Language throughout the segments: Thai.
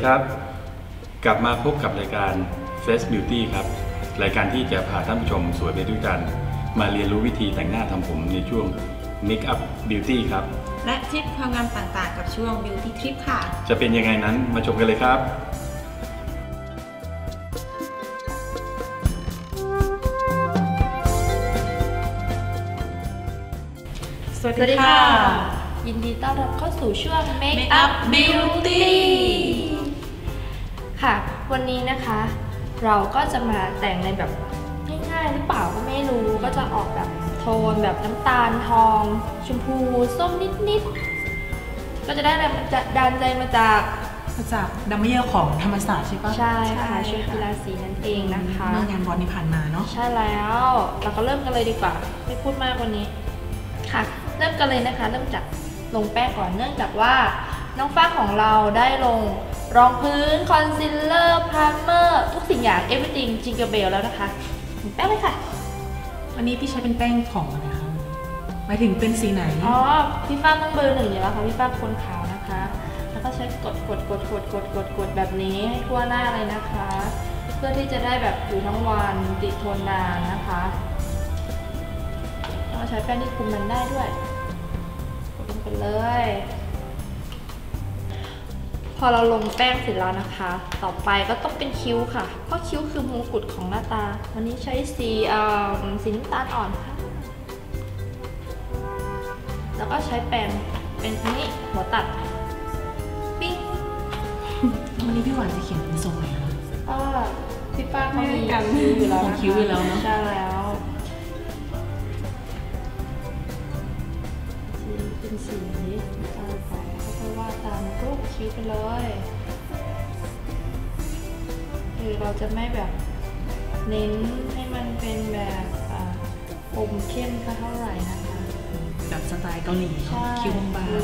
ครับกลับมาพบกับรายการ Face Beauty ครับรายการที่จะพาท่านผู้ชมสวยไปด้วยกันมาเรียนรู้วิธีแต่งหน้าทำผมในช่วง Make Up Beauty ครับและทิปความงามต่างๆกับช่วง Beauty Trip ค่ะจะเป็นยังไงนั้นมาชมกันเลยครับสวัสดีค่ะยินดีต้อนรับเข้าสู่ช่วง Make Up Beauty ค่ะวันนี้นะคะเราก็จะมาแต่งในแบบง่ายๆหรือเปล่าก็ไม่รู้ก็จะออกแบบโทนแบบน้ำตาลทองชมพูส้มนิดๆก็จะได้แรงดันใจมาจากดัมเบลของธรรมศาสตร์ใช่ปะใช่ค่ะชุดกีฬาสีนั่นเองนะคะเมื่องานบอลที่ผ่านมาเนาะใช่แล้วเราก็เริ่มกันเลยดีกว่าไม่พูดมากวันนี้ค่ะเริ่มกันเลยนะคะเริ่มจากลงแป้งก่อนเนื่องจากว่าน้องฟ้าของเราได้ลงรองพื้นคอนซีลเลอร์ไพรเมอร์ทุกสิ่งอย่าง everything Jingle Bell แล้วนะคะลงแป้งเลยค่ะวันนี้พี่ใช้เป็นแป้งของอะไรคะหมายถึงเป็นสีไหนอ๋อพี่ฟ้าต้องเบอร์ 1อยู่แล้วค่ะพี่ฟ้าคนขาวนะคะแล้วก็ใช้กดแบบนี้ให้ทั่วหน้าเลยนะคะเพื่อที่จะได้แบบอยู่ทั้งวันติดทนนานนะคะใช้แป้งที่คุมมันได้ด้วยกดลงไปเลยพอเราลงแป้งเสร็จแล้วนะคะต่อไปก็ต้องเป็นคิ้วค่ะเพราะคิ้วคือมงกุฎของหน้าตาวันนี้ใช้สีน้ำตาลอ่อนค่ะแล้วก็ใช้แป้งเป็นอันนี้หัวตัดปิ้งวันนี้พี่หวานจะเขียนเป็นทรงไหนคะพี่ป้าเขามีคิ้วอยู่แล้วคิ้วอยู่แล้วเนาะใช่แล้วเป็นสีตามไปก็วาดตามรูปคิ้วไปเลยคือเราจะไม่แบบเน้นให้มันเป็นแบบอมเข้มเท่าไหร่นะคะแบบสไตล์เกาหลีเนาะคิ้วบาง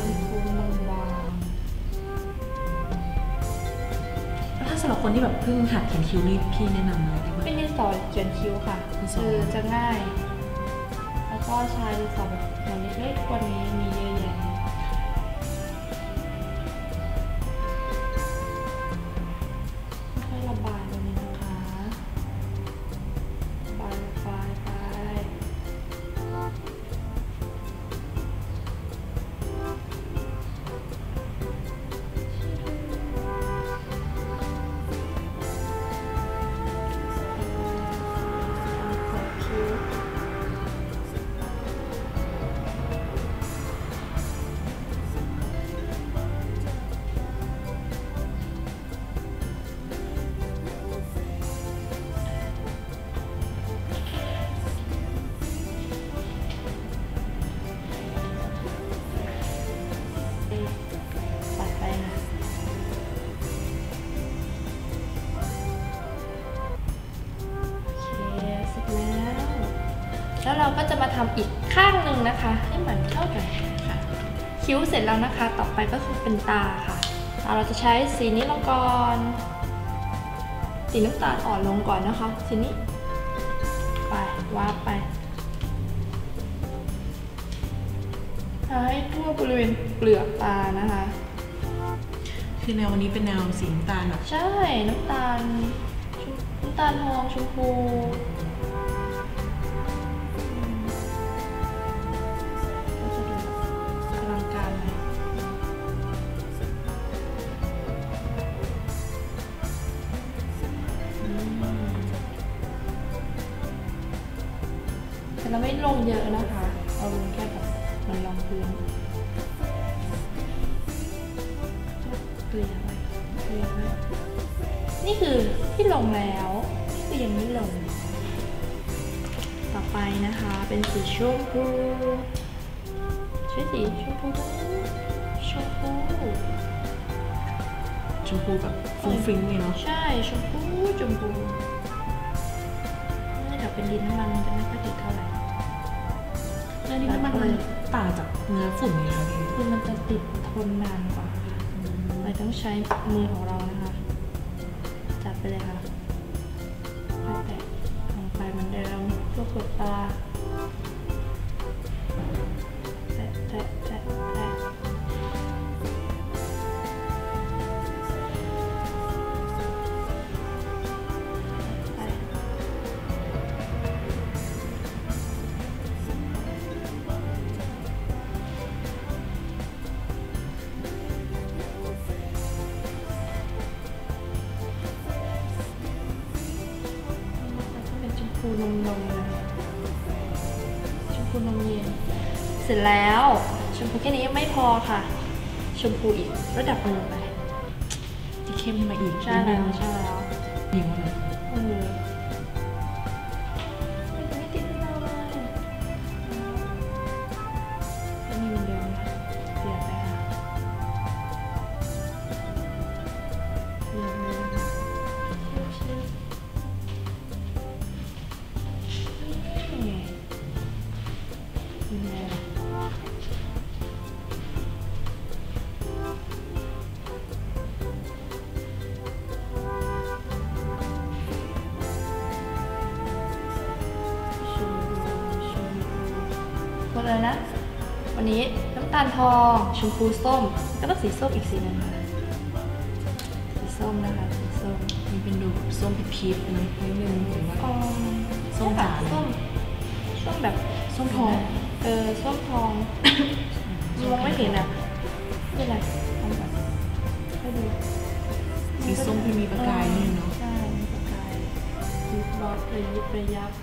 แล้วถ้าสำหรับคนที่แบบเพิ่งหัดเขียนคิ้วนี่พี่แนะนำอะไรได้บ้างเป็นดินสอเขียนคิ้วค่ะคือจะง่ายแล้วก็ใช้ดินสอแบบเล็กๆกว่านี้มีเยอะแยะค่อยระบายตรงนี้นะคะระบายไปแล้วเราก็จะมาทำอีกข้างหนึ่งนะคะให้เหมือนเข้ากันค่ะคิ้วเสร็จแล้วนะคะต่อไปก็คือเป็นตาค่ะเราจะใช้สีนี้ลงก่อนสีน้ำตาลอ่อนลงก่อนนะคะสีนี้ไปวาดไปให้ทั่วบริเวณเปลือกตานะคะคือแนววันนี้เป็นแนวสีน้ำตาลแบบใช่น้ำตาลทองชมพูเราไม่ลงเยอะนะคะเราลงแค่แบบมันรองพื้นเกลี่ยไว้นี่คือที่ลงแล้วนี่คือยังไม่ลงต่อไปนะคะเป็นสีชมพูใช้สีชมพูตรงนี้ชมพูแบบฟุ้งฟิ้งเลยเนาะใช่ชมพูนี่เดี๋ยวเป็นดินน้ำมันจะไม่ค่อยติดเท่าไหร่เนื้อดินน้ำมันมันต่างจากเนื้อฝุ่นยังไงพี่คือมันจะติดทนนานกว่าเราต้องใช้มือของเรานะคะจับไปเลยค่ะแตะลงไปเหมือนเดิมทั่วขนตาแตะพูนมนะชมพูนมเย็นเสร็จแล้วชมพูแค่นี้ยังไม่พอค่ะชมพูอีกระดับหนึ่งไปจะเข้มมาอีกใช่แล้วใช่แล้วหิวเลยไม่ติดเลยไม่มีเหมือนเดิมนะเปลี่ยนไปค่ะเปลี่ยนเลยชิบนี่ไงนี่ไงหมดเลยนะวันนี้น้ำตาลทองชมพูส้มก็ต้องสีส้มอีกสีหนึงค่ะสีส้มนะคะสีส้มมันเป็นดูแบบส้มพีชๆนะนิดนึงหรือว่า ส้มแบบจ๋าส้มแบบส้มทองส้มทองมองไม่เห็นอ่ะเป็นไรทำแบบให้ดูสีส้มที่มีประกายนี่เนาะใช่มีประกายยิบรอดระยิบระยับ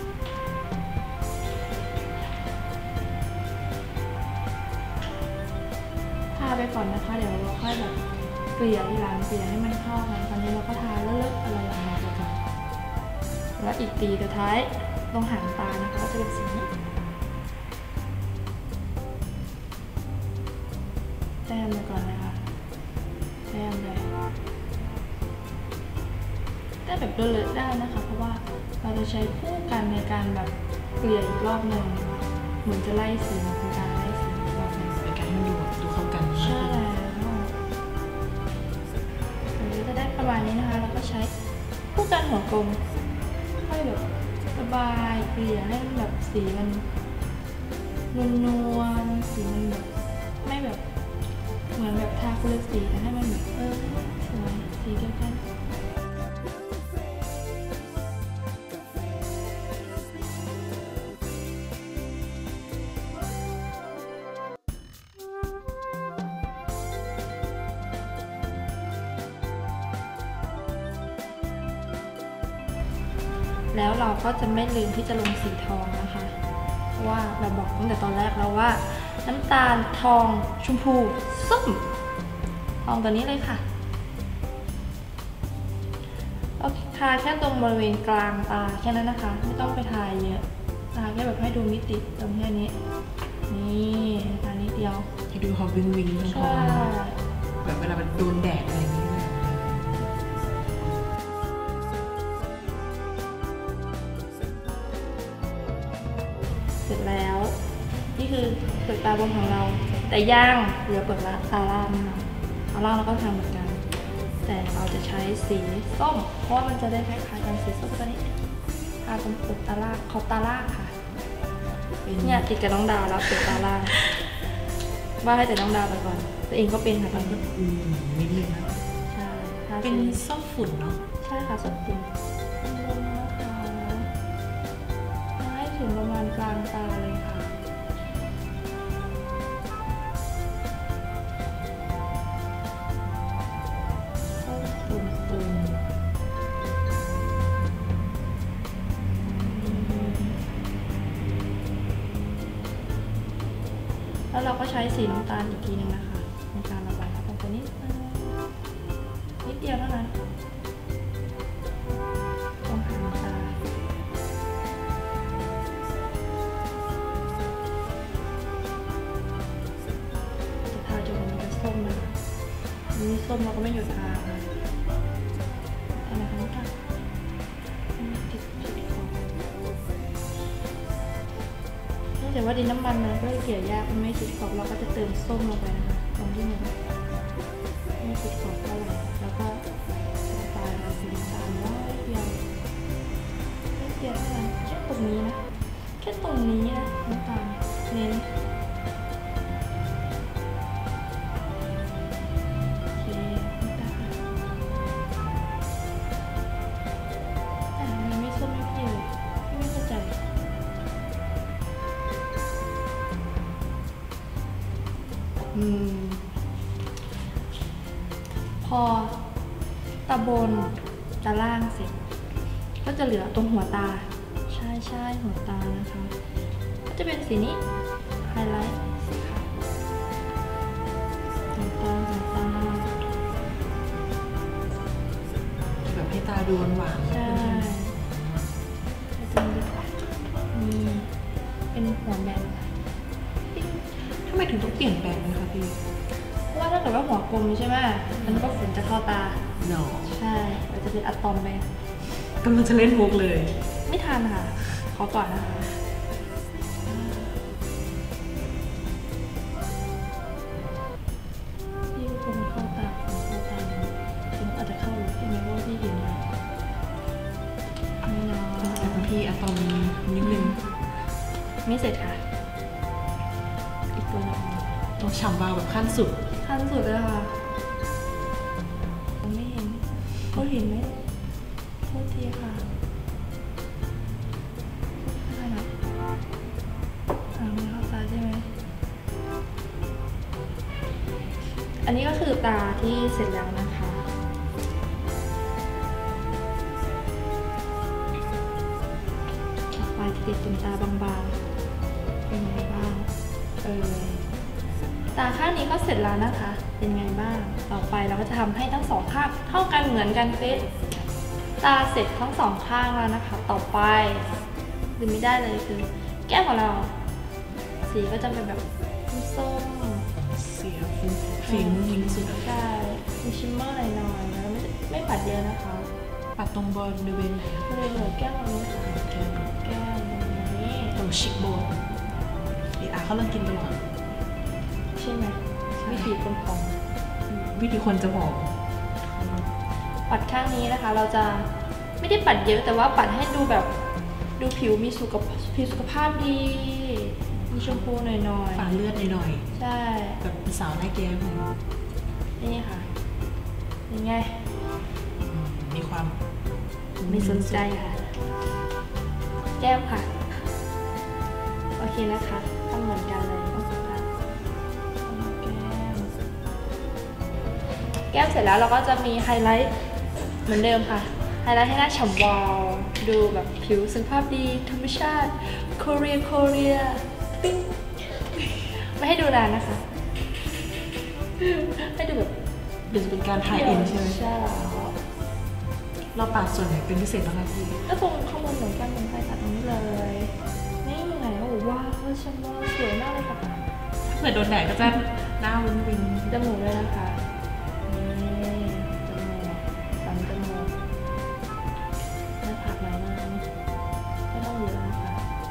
ทาไปก่อนนะคะเดี๋ยวเราค่อยแบบเกลี่ยที่ร้านเกลี่ยให้มันเข้ากันตอนนี้เราก็ทาเลิกๆอะไรอย่างเงี้ยไปก่อนแล้วอีกตีสุดท้ายตรงหางตานะคะก็จะเป็นสีนี้แต้มไปก่อนเลยค่ะแต้มเลยแต้มแบบเลอะๆได้นะคะเพราะว่าเราจะใช้คู่กันในการแบบเกลี่ยอีกรอบหนึ่งเหมือนจะไล่สีเป็นการไล่สีอีกรอบหนึ่งเป็นการให้มันดูแบบดูเข้ากันมากใช่ขึ้นแล้วจะได้ประมาณนี้นะคะแล้วก็ใช้คู่กันหัวกลมค่อยแบบระบายเกลี่ยให้มันแบบสีมันนวลๆสีมันแบบไม่แบบเหมือนแบบทาคนละสีแต่ให้มันแบบสวยสีเดียวกัน แล้วเราก็จะไม่ลืมที่จะลงสีทองนะคะ เพราะว่าเราบอกตั้งแต่ตอนแรกแล้วว่าน้ำตาลทองชมพูส้มทองตัวนี้เลยค่ะโอเคทาแค่ตรงบริเวณกลางตาแค่นั้นนะคะไม่ต้องไปทาเยอะทาแค่แบบให้ดูมิติตรงแค่นี้นี่ทานิดเดียวให้ดูเขาวิงวิงทองๆแบบเวลามันโดนแดดอะไรอย่างเงี้ยเสร็จแล้วนี่คือเปลือกตาบนของเราแต่ย่างเหลือเปลือกตาล่างนะคะตาล่างเราก็ทำเหมือนกันแต่เราจะใช้สีส้มเพราะว่ามันจะได้คล้ายๆกันสีส้มตัวนี้ทาตรงเปลือกตาล่างขอบตาล่างค่ะเนี่ยติดกับน้องดาวแล้วเปลือกตาล่างว่าให้แต่น้องดาวไปก่อนตัวเองก็เป็นค่ะตอนนี้นิดนึงนะใช่ทาเป็นสีส้มฝุ่นเนาะใช่ค่ะส้มติ่งลงนะคะให้ถึงประมาณกลางตาเลยค่ะส้มฝุ่นแล้วเราก็ใช้สีน้ำตาลอีกทีนึงนะคะในการระบายตรงตัวนี้นิดเดียวเท่านั้นตรงหางตาจะทาจนมันจะส้มนะคะอันนี้ส้มเราก็ไม่หยุดทาค่ะอะไรคะน้ำตาลติดคอเนื่องจากว่าดินน้ำมันมันก็เกลี่ยยากมันไม่ติดขอบเราก็จะเติมส้มลงไปนะคะตรงที่มันไม่ติดขอบเท่าไหร่แล้วก็ระบายมาสีน้ำตาลน้อยเดียวไม่เดียวเท่านั้นแค่ตรงนี้นะแค่ตรงนี้นะน้ำตาลเน้นโอเคน้ำตาลแต่มันไม่ส้มไม่พี่เลยไม่เข้าใจ พอตาบนตาล่างเสร็จก็จะเหลือตรงหัวตาใช่หัวตานะคะ ก็จะเป็นสีนี้ไฮไลท์สีขาวหัวตาแบบให้ตาดูหวานๆใช่นี่เป็นหัวแบนทำไมถึงต้องเปลี่ยนแปลงนะคะพี่เพราะว่าถ้าเกิดว่าหัวกลมใช่ไหมมันก็ฝุ่นจะเข้าตาหนอใช่มันจะเป็นอะตอมไปกำลังจะเล่นมุกเลยไม่ทันค่ะ ขอก่อนนะคะพี่ก็คงเข้าตาฝุ่นเข้าตาฝุ่นอาจจะเข้าพี่ไม่รู้พี่เห็นไหมไม่น้อยแต่พี่อะตอมนิดนึงไม่เสร็จค่ะ อีกตัวหนึงต้องฉ่ำวาวแบบขั้นสุดขั้นสุดเลยค่ะผมไม่เห็นเขาเห็นไหมโทษทีค่ะไม่ทันอ่ะไม่เข้าตาใช่ไหมอันนี้ก็คือตาที่เสร็จแล้วนะคะต่อไปติดขนตาบางๆเป็นไงบ้างตาข้างนี้ก็เสร็จแล้วนะคะเป็นไงบ้างต่อไปเราก็จะทำให้ทั้งสองข้างเท่ากันเหมือนกันเป๊ะตาเสร็จทั้งสองข้างแล้วนะคะต่อไปลืมไม่ได้เลยคือแก้มของเราสีก็จะเป็นแบบส้มเสียฟิล์มยิงสุดใช่มีชิมเมอร์หน่อยๆแล้วไม่ปัดเยอะนะคะปัดตรงบริเวณไหนคะบริเวณหัวแก้มตรงนี้ค่ะแก้มตรงนี้ตรงชิคโบนดีอาเขาเริ่มกินตลอดใช่ไหมวิธีคนของวิธีคนจะบอกปัดข้างนี้นะคะ เราจะไม่ได้ปัดเยอะแต่ว่าปัดให้ดูแบบดูผิวมีสุขภาพดีมีชมพูหน่อยฝาเลือดหน่อยๆใช่ๆแบบเป็นสาวหน้าแก้มเลยนี่ค่ะยังไงมีความไม่สนใจค่ะ แก้มค่ะโอเคนะคะทำเหมือนกันเลยต้องสัมผัสแก้มเสร็จแล้วเราก็จะมีไฮไลท์เหมือนเดิมค่ะไฮไลท์ให้หน้าฉ่ำวาวดูแบบผิวสุขภาพดีธรรมชาติโคเรียปิ้งไม่ให้ดูนานนะคะ ให้ดูแบบเดี๋ยวจะเป็นการถ่ายอินใช่ไหมใช่เราปาดส่วนไหนเป็นพิเศษบ้างคะพี่ก็ตรงข้างบนเหมือนกันเหมือนใครตัดตรงนี้เลยนี่ยังไงโอ้ว้าวฉันว่าสวยมากเลยค่ะถ้าเกิดโดนแดดก็จะหน้าวิงวิงจมูกเลยนะคะนี่จมูกสันจมูกหน้าผากหน่อยนึงไม่ต้องเยอะนะคะ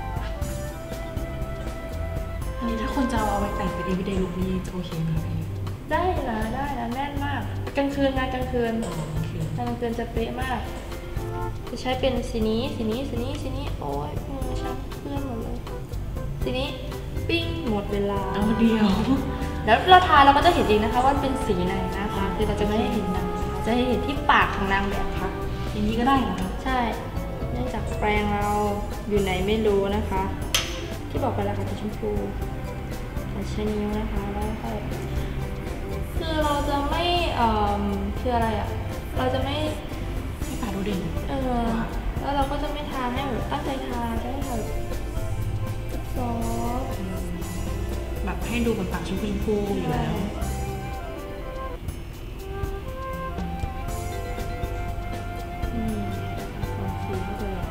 อันนี้ถ้าคนจะเอาไปแต่งเป็น everyday look นี่จะโอเคไหมคะพี่ได้นะแน่นมากกลางคืนนะกลางคืนอ๋อโอเคกลางคืนจะเป๊ะมาก จะใช้เป็นสีนี้โอ้ยมือฉันเปื้อนหมดเลยสีนี้ปิ้งหมดเวลาเอาเดียวแล้วเราทาเราก็จะเห็นเองนะคะว่าเป็นสีไหนนะคะคือเราจะไม่ได้เห็นนางจะให้เห็นที่ปากของนางแบบค่ะอย่างนี้ก็ได้เหรอคะใช่ เนื่องจากแปรงเราอยู่ไหนไม่รู้นะคะ ที่บอกไปแล้วค่ะสีชมพูใช้นิ้วนะคะแล้วก็คือเราจะไม่คืออะไรอ่ะเราจะไม่ให้ปาดดูเด่นแล้วเราก็จะไม่ทาให้แบบตั้งใจทาจะให้แบบซอฟต์แบบให้ดูเป็นปากชมพูอยู่แล้วส่งสีเข้าไปเลย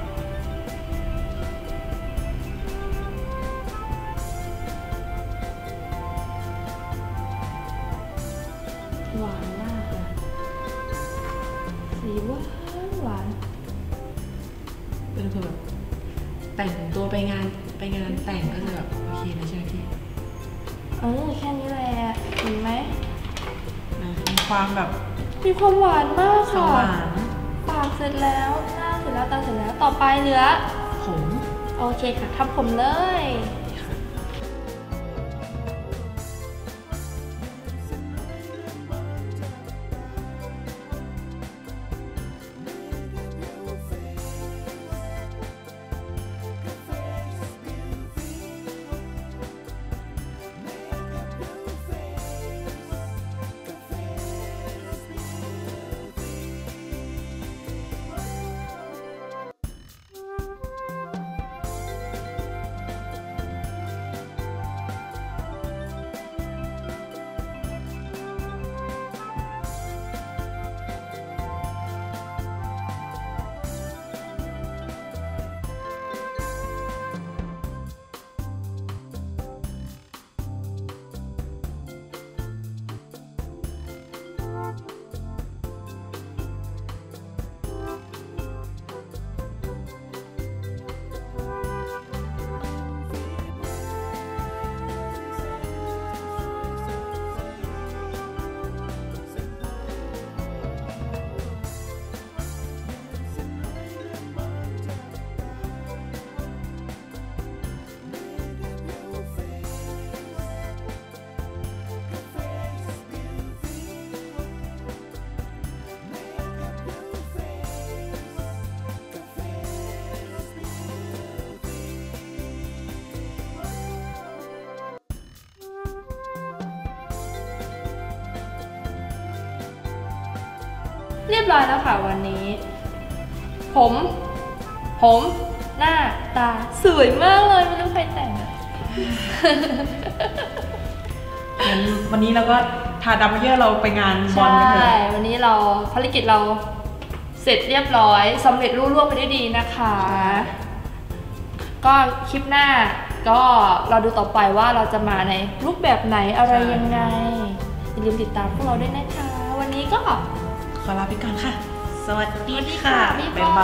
หวานมากเลยสีหวานเป็นคนแบบแต่งตัวไปงานแต่งก็จะแบบโอเคนะใช่ไหมพี่แค่นี้แหละเห็นไหมมีความแบบมีความหวานมากสค่ะว่านปากเสร็จแล้วหน้าเสร็จแล้วตาเสร็จแล้วต่อไปเหลือผมโอเคค่ะทำผมเลยเรียบร้อยแล้วค่ะวันนี้ ผม หน้าตาสวยมากเลยไม่รู้ใครแต่งอะงั้นวันนี้เราก็ทาดำมาเยอะเราไปงานบอลกันเถใช่อะวันนี้เราภารกิจเราเสร็จเรียบร้อยสำเร็จรุ่ร่วงไปได้ดีนะคะ ก็คลิปหน้าก็เราดูต่อไปว่าเราจะมาในรูปแบบไหนอะไรยังไงอย่าลืมติดตามพวกเราด้วยนะคะ วันนี้ก็ขอลาไปก่อนค่ะ สวัสดีสวัสดีค่ะค่ะบ๊ายบาย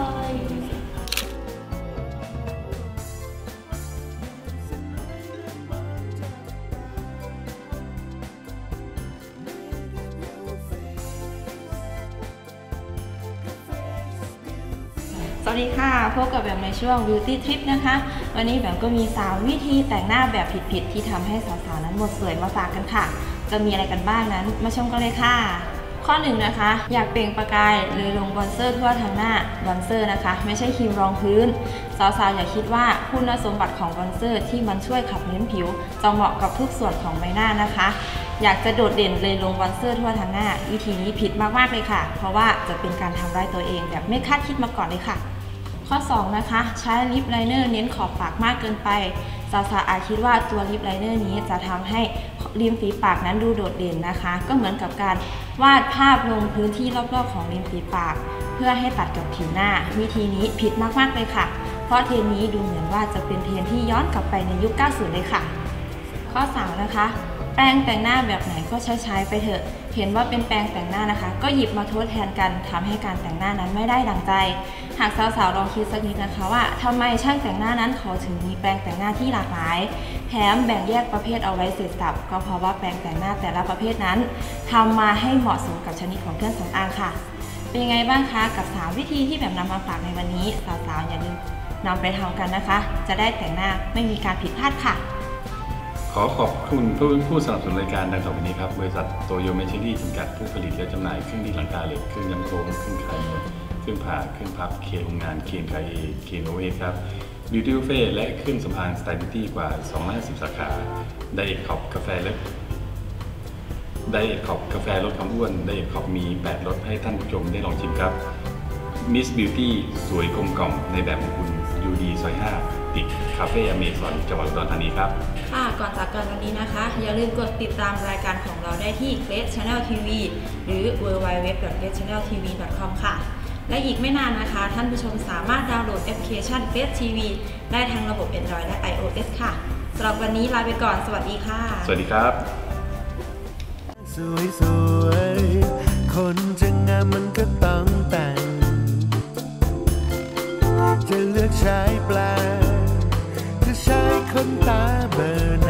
สวัสดีค่ะพบกับแบบในช่วง Beauty Trip นะคะ วันนี้แบบก็มี3วิธีแต่งหน้าแบบผิดๆที่ทำให้สาวๆนั้นหมดสวยมาฝากกันค่ะจะมีอะไรกันบ้างนั้นมาชมกันเลยค่ะข้อ1นะคะอยากเปล่งประกายเลยลงบอนเซอร์ทั่วทั้งหน้าบอนเซอร์นะคะไม่ใช่ครีมรองพื้นสาวๆอย่าคิดว่าคุณสมบัติของบอนเซอร์ที่มันช่วยขับเน้นผิวจะเหมาะกับทุกส่วนของใบหน้านะคะอยากจะโดดเด่นเลยลงบอนเซอร์ทั่วทั้งหน้าวิธีนี้ผิดมากๆเลยค่ะเพราะว่าจะเป็นการทำร้ายตัวเองแบบไม่คาดคิดมาก่อนเลยค่ะข้อ2นะคะใช้ลิปไลเนอร์เน้นขอบปากมากเกินไปสาวๆอาจคิดว่าตัวลิปไลเนอร์นี้จะทำให้ริมฝีปากนั้นดูโดดเด่นนะคะก็เหมือนกับการวาดภาพลงพื้นที่รอบๆของริมฝีปากเพื่อให้ตัดกับผิวหน้าวิธีนี้ผิดมากๆเลยค่ะเพราะเทรนนี้ดูเหมือนว่าจะเป็นเทรนที่ย้อนกลับไปในยุค 90 เลยค่ะข้อ3นะคะแปรงแต่งหน้าแบบไหนก็ใช้ไปเถอะเห็นว่าเป็นแปรงแต่งหน้านะคะก็หยิบมาทดแทนกันทำให้การแต่งหน้านั้นไม่ได้ดังใจหากสาวๆลองคิดสักนิดนะคะว่าทำไมช่างแต่งหน้านั้นเขาถึงมีแปรงแต่งหน้าที่หลากหลายแถมแบ่งแยกประเภทเอาไว้เสร็จสับก็เพราะว่าแปรงแต่งหน้าแต่ละประเภทนั้นทำมาให้เหมาะสมกับชนิดของเครื่องสำอางค่ะเป็นยังไงบ้างคะกับ3วิธีที่แบบนำมาฝากในวันนี้สาวๆอย่าลืมนำไปทำกันนะคะจะได้แต่งหน้าไม่มีการผิดพลาดค่ะขอขอบคุณผู้สนับสนุนรายการดังต่อไปนี้ครับบริษัทโตโยเมชิรี่จำกัดผู้ผลิตและจำหน่ายเครื่องดีดหลังคาเหล็กเครื่องย้ำโค้งเครื่องคลายม้วนเครื่องผ่าเครื่องพับเคโรงงานเคนไคเอเคนโอเอครับบิวตี้บุฟเฟ่และเครื่องสำอางสไตล์บิวตี้กว่า250สาขาไดเอทขอบกาแฟเล็กไดเอทขอบกาแฟลดความอ้วนไดเอทขอบมี8รสให้ท่านผู้ชมได้ลองชิมครับมิสบิวตี้สวยกลมกล่อมในแบบของคุณยูดีซอย5ติดคาเฟ่อเมซอนจังหวัดอุดรธานีครับค่ะก่อนจากกันวันนี้นะคะอย่าลืมกดติดตามรายการของเราได้ที่ Grace Channel TV หรือ www.gracechanneltv.com ค่ะและอีกไม่นานนะคะท่านผู้ชมสามารถดาวน์โหลดแอปพลิเคชัน Grace TV ได้ทั้งระบบ Android และ iOS ค่ะสำหรับวันนี้ลาไปก่อนสวัสดีค่ะสวัสดีครับสวยๆคนจะงามมันก็ต้องแต่งจะเลือกใช้แปลงจะใช้ขนตาเบอร์ไหน